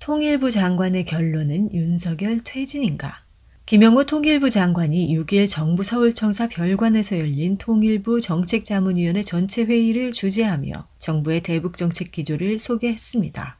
통일부 장관의 결론은 윤석열 퇴진인가? 김영호 통일부 장관이 6일 정부 서울청사 별관에서 열린 통일부 정책자문위원회 전체 회의를 주재하며 정부의 대북정책 기조를 소개했습니다.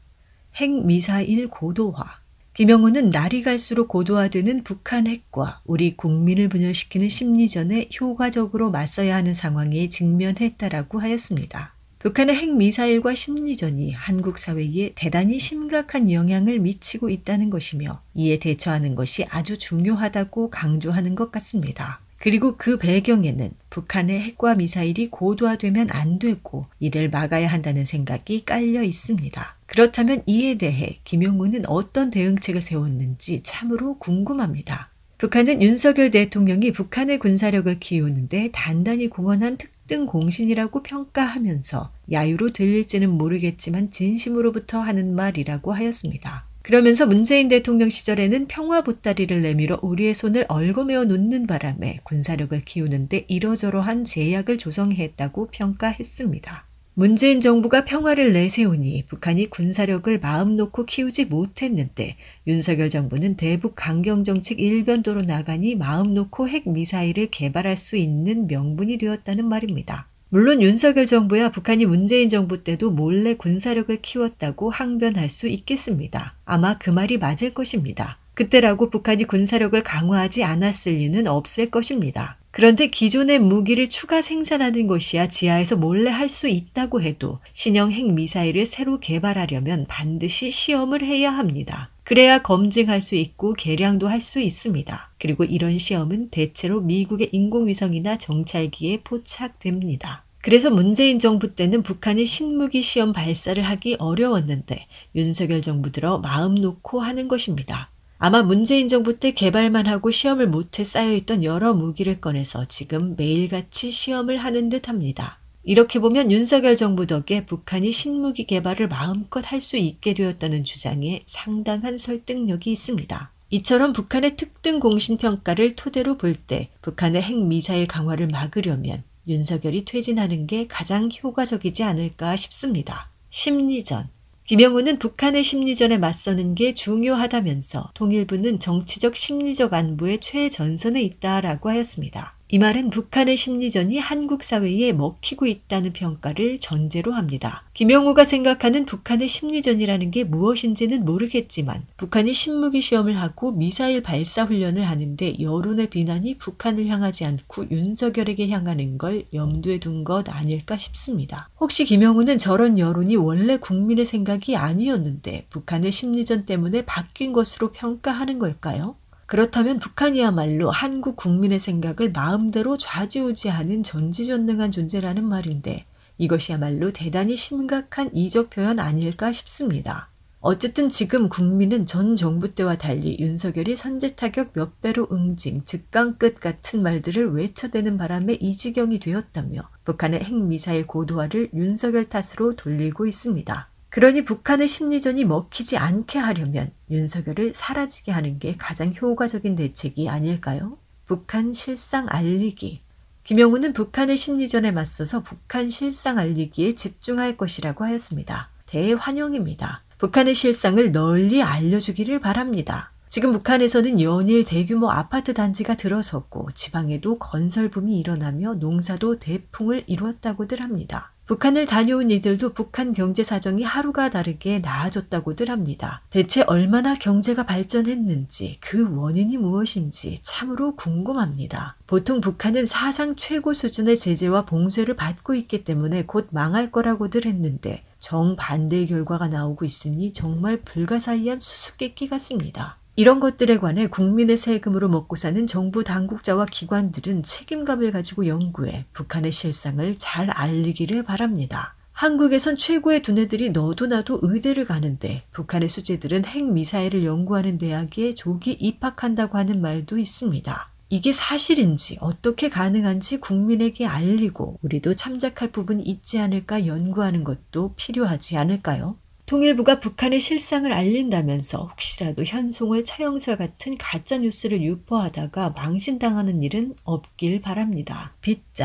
핵미사일 고도화. 김영호는 날이 갈수록 고도화되는 북한 핵과 우리 국민을 분열시키는 심리전에 효과적으로 맞서야 하는 상황에 직면했다라고 하였습니다. 북한의 핵미사일과 심리전이 한국 사회에 대단히 심각한 영향을 미치고 있다는 것이며 이에 대처하는 것이 아주 중요하다고 강조하는 것 같습니다. 그리고 그 배경에는 북한의 핵과 미사일이 고도화되면 안 되고 이를 막아야 한다는 생각이 깔려 있습니다. 그렇다면 이에 대해 김영호는 어떤 대응책을 세웠는지 참으로 궁금합니다. 북한은 윤석열 대통령이 북한의 군사력을 키우는데 단단히 공헌한 특등 공신이라고 평가하면서 야유로 들릴지는 모르겠지만 진심으로부터 하는 말이라고 하였습니다. 그러면서 문재인 대통령 시절에는 평화 보따리를 내밀어 우리의 손을 얽어매어 놓는 바람에 군사력을 키우는데 이러저러한 제약을 조성했다고 평가했습니다. 문재인 정부가 평화를 내세우니 북한이 군사력을 마음 놓고 키우지 못했는데 윤석열 정부는 대북 강경정책 일변도로 나가니 마음 놓고 핵미사일을 개발할 수 있는 명분이 되었다는 말입니다. 물론 윤석열 정부야 북한이 문재인 정부 때도 몰래 군사력을 키웠다고 항변할 수 있겠습니다. 아마 그 말이 맞을 것입니다. 그때라고 북한이 군사력을 강화하지 않았을 리는 없을 것입니다. 그런데 기존의 무기를 추가 생산하는 것이야 지하에서 몰래 할 수 있다고 해도 신형 핵미사일을 새로 개발하려면 반드시 시험을 해야 합니다. 그래야 검증할 수 있고 개량도 할 수 있습니다. 그리고 이런 시험은 대체로 미국의 인공위성이나 정찰기에 포착됩니다. 그래서 문재인 정부 때는 북한이 신무기 시험 발사를 하기 어려웠는데 윤석열 정부 들어 마음 놓고 하는 것입니다. 아마 문재인 정부 때 개발만 하고 시험을 못해 쌓여있던 여러 무기를 꺼내서 지금 매일같이 시험을 하는 듯합니다. 이렇게 보면 윤석열 정부 덕에 북한이 신무기 개발을 마음껏 할 수 있게 되었다는 주장에 상당한 설득력이 있습니다. 이처럼 북한의 특등 공신 평가를 토대로 볼 때 북한의 핵미사일 강화를 막으려면 윤석열이 퇴진하는 게 가장 효과적이지 않을까 싶습니다. 심리전. 김영호는 북한의 심리전에 맞서는 게 중요하다면서 통일부는 정치적 심리적 안보의 최전선에 있다라고 하였습니다. 이 말은 북한의 심리전이 한국 사회에 먹히고 있다는 평가를 전제로 합니다. 김영호가 생각하는 북한의 심리전이라는 게 무엇인지는 모르겠지만 북한이 신무기 시험을 하고 미사일 발사 훈련을 하는데 여론의 비난이 북한을 향하지 않고 윤석열에게 향하는 걸 염두에 둔 것 아닐까 싶습니다. 혹시 김영호는 저런 여론이 원래 국민의 생각이 아니었는데 북한의 심리전 때문에 바뀐 것으로 평가하는 걸까요? 그렇다면 북한이야말로 한국 국민의 생각을 마음대로 좌지우지하는 전지전능한 존재라는 말인데 이것이야말로 대단히 심각한 이적 표현 아닐까 싶습니다. 어쨌든 지금 국민은 전 정부 때와 달리 윤석열이 선제타격 몇 배로 응징, 즉강끝 같은 말들을 외쳐대는 바람에 이 지경이 되었다며 북한의 핵미사일 고도화를 윤석열 탓으로 돌리고 있습니다. 그러니 북한의 심리전이 먹히지 않게 하려면 윤석열을 사라지게 하는 게 가장 효과적인 대책이 아닐까요? 북한 실상 알리기. 김영호는 북한의 심리전에 맞서서 북한 실상 알리기에 집중할 것이라고 하였습니다. 대환영입니다. 북한의 실상을 널리 알려주기를 바랍니다. 지금 북한에서는 연일 대규모 아파트 단지가 들어섰고 지방에도 건설붐이 일어나며 농사도 대풍을 이루었다고들 합니다. 북한을 다녀온 이들도 북한 경제 사정이 하루가 다르게 나아졌다고들 합니다. 대체 얼마나 경제가 발전했는지 그 원인이 무엇인지 참으로 궁금합니다. 보통 북한은 사상 최고 수준의 제재와 봉쇄를 받고 있기 때문에 곧 망할 거라고들 했는데 정반대의 결과가 나오고 있으니 정말 불가사의한 수수께끼 같습니다. 이런 것들에 관해 국민의 세금으로 먹고 사는 정부 당국자와 기관들은 책임감을 가지고 연구해 북한의 실상을 잘 알리기를 바랍니다. 한국에선 최고의 두뇌들이 너도 나도 의대를 가는데 북한의 수재들은 핵미사일을 연구하는 대학에 조기 입학한다고 하는 말도 있습니다. 이게 사실인지 어떻게 가능한지 국민에게 알리고 우리도 참작할 부분이 있지 않을까 연구하는 것도 필요하지 않을까요? 통일부가 북한의 실상을 알린다면서 혹시라도 현송월 처형설 같은 가짜뉴스를 유포하다가 망신당하는 일은 없길 바랍니다. 빗장.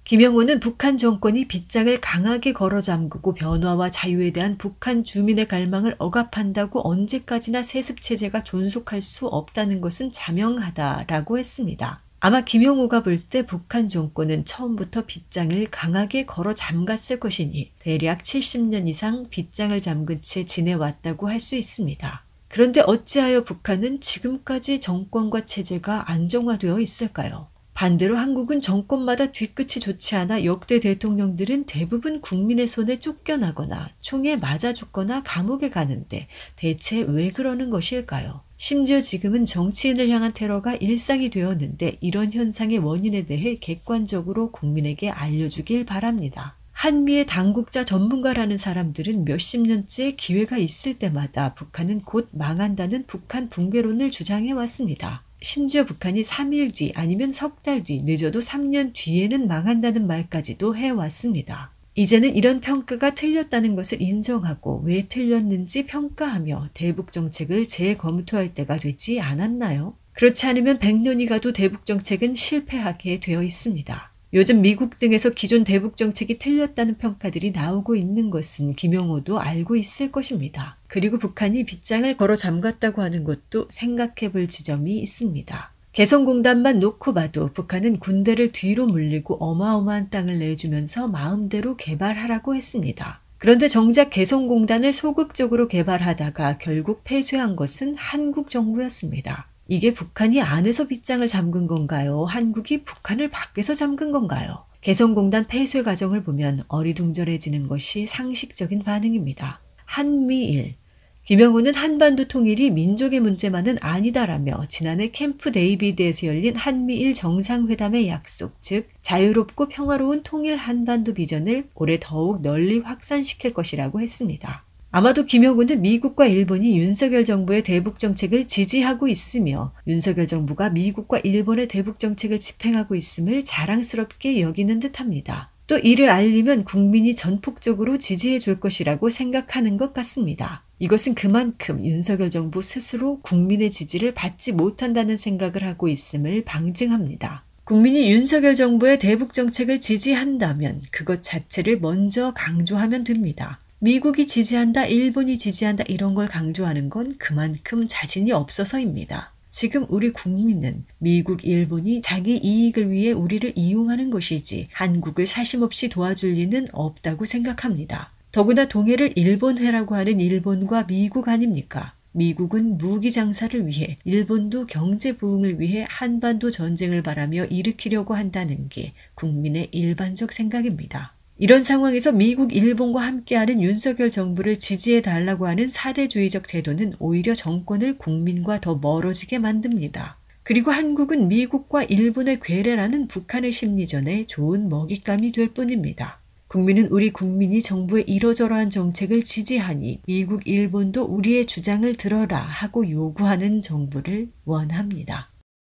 김영호는 북한 정권이 빗장을 강하게 걸어 잠그고 변화와 자유에 대한 북한 주민의 갈망을 억압한다고 언제까지나 세습체제가 존속할 수 없다는 것은 자명하다라고 했습니다. 아마 김영호가 볼 때 북한 정권은 처음부터 빗장을 강하게 걸어 잠갔을 것이니 대략 70년 이상 빗장을 잠근 채 지내왔다고 할 수 있습니다. 그런데 어찌하여 북한은 지금까지 정권과 체제가 안정화되어 있을까요? 반대로 한국은 정권마다 뒤끝이 좋지 않아 역대 대통령들은 대부분 국민의 손에 쫓겨나거나 총에 맞아 죽거나 감옥에 가는데 대체 왜 그러는 것일까요? 심지어 지금은 정치인을 향한 테러가 일상이 되었는데 이런 현상의 원인에 대해 객관적으로 국민에게 알려주길 바랍니다. 한미의 당국자 전문가라는 사람들은 몇십 년째 기회가 있을 때마다 북한은 곧 망한다는 북한 붕괴론을 주장해 왔습니다. 심지어 북한이 3일 뒤 아니면 석 달 뒤 늦어도 3년 뒤에는 망한다는 말까지도 해왔습니다. 이제는 이런 평가가 틀렸다는 것을 인정하고 왜 틀렸는지 평가하며 대북 정책을 재검토할 때가 되지 않았나요? 그렇지 않으면 100년이 가도 대북 정책은 실패하게 되어 있습니다. 요즘 미국 등에서 기존 대북 정책이 틀렸다는 평가들이 나오고 있는 것은 김영호도 알고 있을 것입니다. 그리고 북한이 빗장을 걸어 잠갔다고 하는 것도 생각해 볼 지점이 있습니다. 개성공단만 놓고 봐도 북한은 군대를 뒤로 물리고 어마어마한 땅을 내주면서 마음대로 개발하라고 했습니다. 그런데 정작 개성공단을 소극적으로 개발하다가 결국 폐쇄한 것은 한국 정부였습니다. 이게 북한이 안에서 빗장을 잠근 건가요? 한국이 북한을 밖에서 잠근 건가요? 개성공단 폐쇄 과정을 보면 어리둥절해지는 것이 상식적인 반응입니다. 한미일. 김영호는 한반도 통일이 민족의 문제만은 아니다라며 지난해 캠프 데이비드에서 열린 한미일 정상회담의 약속, 즉 자유롭고 평화로운 통일 한반도 비전을 올해 더욱 널리 확산시킬 것이라고 했습니다. 아마도 김영호는 미국과 일본이 윤석열 정부의 대북 정책을 지지하고 있으며 윤석열 정부가 미국과 일본의 대북 정책을 집행하고 있음을 자랑스럽게 여기는 듯합니다. 또 이를 알리면 국민이 전폭적으로 지지해 줄 것이라고 생각하는 것 같습니다. 이것은 그만큼 윤석열 정부 스스로 국민의 지지를 받지 못한다는 생각을 하고 있음을 방증합니다. 국민이 윤석열 정부의 대북 정책을 지지한다면 그것 자체를 먼저 강조하면 됩니다. 미국이 지지한다, 일본이 지지한다 이런 걸 강조하는 건 그만큼 자신이 없어서입니다. 지금 우리 국민은 미국, 일본이 자기 이익을 위해 우리를 이용하는 것이지 한국을 사심없이 도와줄 리는 없다고 생각합니다. 더구나 동해를 일본해라고 하는 일본과 미국 아닙니까? 미국은 무기 장사를 위해, 일본도 경제 부흥을 위해 한반도 전쟁을 바라며 일으키려고 한다는 게 국민의 일반적 생각입니다. 이런 상황에서 미국, 일본과 함께하는 윤석열 정부를 지지해달라고 하는 사대주의적 태도는 오히려 정권을 국민과 더 멀어지게 만듭니다. 그리고 한국은 미국과 일본의 괴뢰라는 북한의 심리전에 좋은 먹잇감이 될 뿐입니다. 국민은 우리 국민이 정부의 이러저러한 정책을 지지하니 미국, 일본도 우리의 주장을 들어라 하고 요구하는 정부를 원합니다.